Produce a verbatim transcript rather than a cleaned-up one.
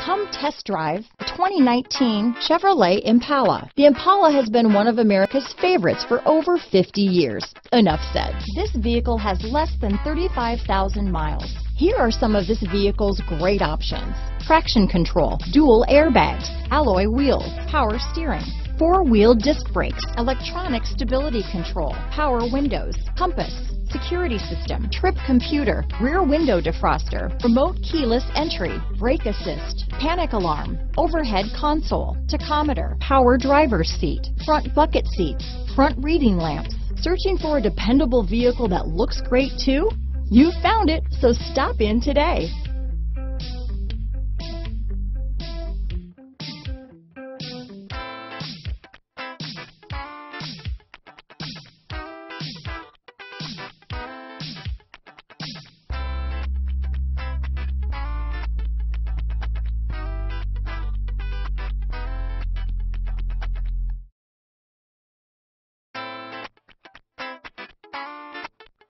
Come test drive the twenty nineteen Chevrolet Impala. The Impala has been one of America's favorites for over fifty years. Enough said. This vehicle has less than thirty-five thousand miles. Here are some of this vehicle's great options: traction control, dual airbags, alloy wheels, power steering, four-wheel disc brakes, electronic stability control, power windows, compass, security system, trip computer, rear window defroster, remote keyless entry, brake assist, panic alarm, overhead console, tachometer, power driver's seat, front bucket seats, front reading lamps. Searching for a dependable vehicle that looks great too? You found it, so stop in today.